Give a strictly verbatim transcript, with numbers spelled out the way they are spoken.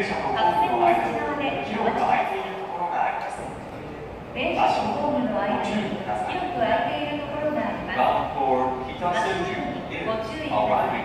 車とホームの間に広く空いているところがあります。 電車とホームの間に広く空いているところがあります。 Bound for Kitasenju is arriving